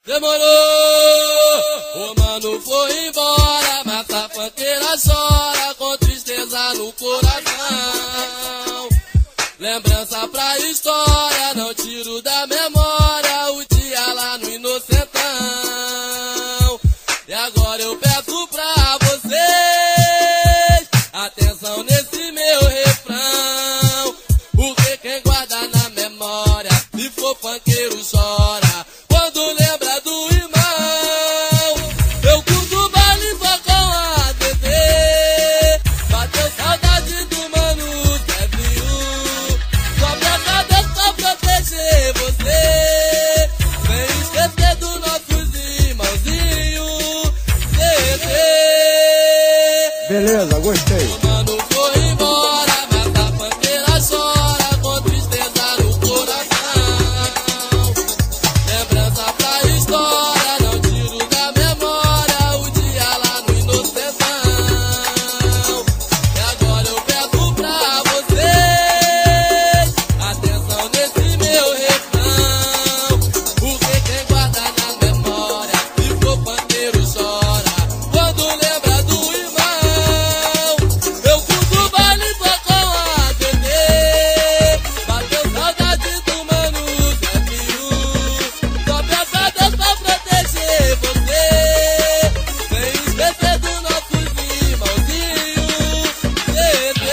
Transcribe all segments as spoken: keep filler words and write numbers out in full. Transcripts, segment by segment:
Demorou, o mano foi embora, mas a funkeira chora com tristeza no coração. Lembrança pra história, não tiro da memória o dia lá no Inocentão. E agora eu peço pra vocês atenção nesse meu refrão, porque quem guarda na memória, se for funkeiro chora quando lembra do irmão. Eu curto baile só com a T V, bateu saudade do mano Kevinho. Só pra Deus pra proteger você, sem esquecer dos nossos irmãozinhos. C D. Beleza, gostei. O mano foi embora, mas a funkeira chora com tristeza no coração. Lembrança pra história, não tiro da memória o dia lá no Inocentão. E agora eu peço pra vocês atenção nesse meu refrão, porque quem guarda na memória, se for funkeiro chora quando lembra do irmão. Eu curto baile só com a T V, bateu saudade do mano Kevinho. Só peço a Deus pra proteger você, sem esquecer dos nossos irmãozinhos. C D,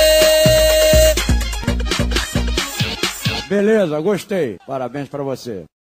C D. Beleza, gostei. Parabéns pra você.